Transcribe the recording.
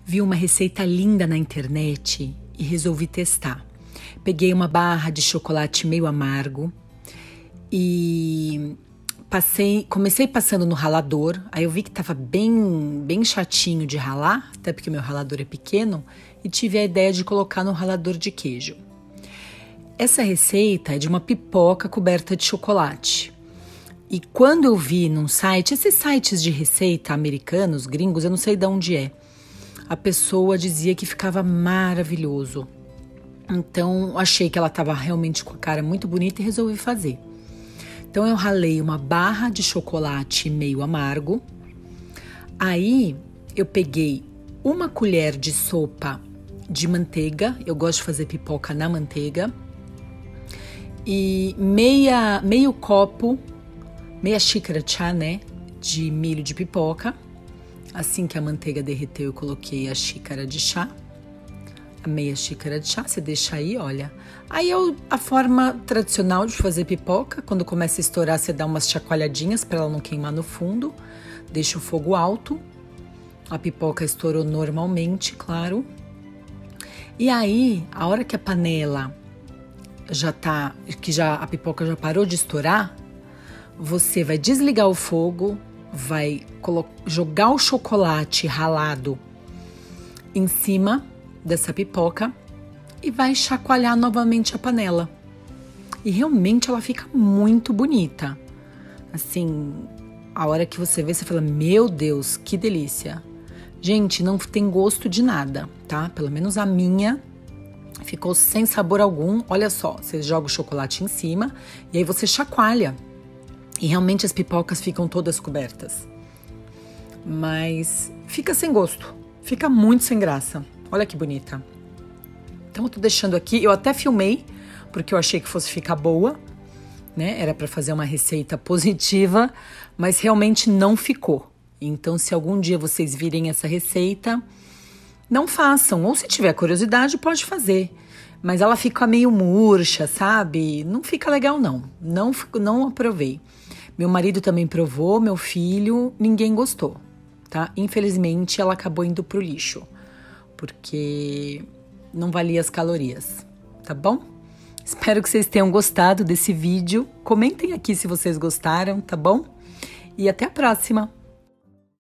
Vi uma receita linda na internet e resolvi testar. Peguei uma barra de chocolate meio amargo e comecei passando no ralador. Aí eu vi que estava bem chatinho de ralar, até porque meu ralador é pequeno, e tive a ideia de colocar no ralador de queijo. Essa receita é de uma pipoca coberta de chocolate. E quando eu vi num site, esses sites de receita americanos, gringos, eu não sei de onde é, a pessoa dizia que ficava maravilhoso. Então, achei que ela estava realmente com a cara muito bonita e resolvi fazer. Então, eu ralei uma barra de chocolate meio amargo. Aí, eu peguei uma colher de sopa de manteiga. Eu gosto de fazer pipoca na manteiga. E meio copo, meia xícara de chá, né? De milho de pipoca. Assim que a manteiga derreteu, eu coloquei a xícara de chá. A meia xícara de chá, você deixa aí, olha. Aí a forma tradicional de fazer pipoca, quando começa a estourar, você dá umas chacoalhadinhas para ela não queimar no fundo. Deixa o fogo alto. A pipoca estourou normalmente, claro. E aí, a hora que a panela a pipoca já parou de estourar, você vai desligar o fogo, vai jogar o chocolate ralado em cima dessa pipoca e vai chacoalhar novamente a panela. E realmente ela fica muito bonita. Assim, a hora que você vê, você fala, meu Deus, que delícia. Gente, não tem gosto de nada, tá? Pelo menos a minha ficou sem sabor algum. Olha só, você joga o chocolate em cima e aí você chacoalha. E realmente as pipocas ficam todas cobertas. Mas fica sem gosto. Fica muito sem graça. Olha que bonita. Então eu tô deixando aqui. Eu até filmei, porque eu achei que fosse ficar boa, né? Era para fazer uma receita positiva, mas realmente não ficou. Então, se algum dia vocês virem essa receita, não façam. Ou se tiver curiosidade, pode fazer. Mas ela fica meio murcha, sabe? Não fica legal, não. Não aprovei. Meu marido também provou, meu filho, ninguém gostou, tá? Infelizmente, ela acabou indo pro lixo, porque não valia as calorias, tá bom? Espero que vocês tenham gostado desse vídeo. Comentem aqui se vocês gostaram, tá bom? E até a próxima!